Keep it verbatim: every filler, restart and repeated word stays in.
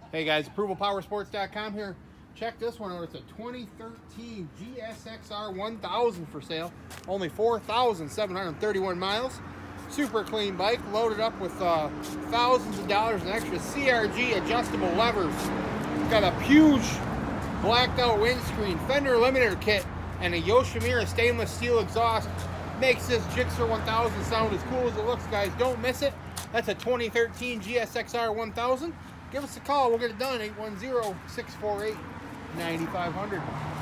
Hey guys, approval power sports dot com here. Check this one out. It's a twenty thirteen G S X R one thousand for sale. Only four thousand seven hundred thirty-one miles. Super clean bike, loaded up with uh, thousands of dollars in extra C R G adjustable levers. Got a huge blacked out windscreen, fender limiter kit, and a Yoshimura stainless steel exhaust. Makes this G S X R one thousand sound as cool as it looks, guys. Don't miss it. That's a twenty thirteen G S X R one thousand. Give us a call. We'll get it done. eight one zero, six four eight, nine five zero zero.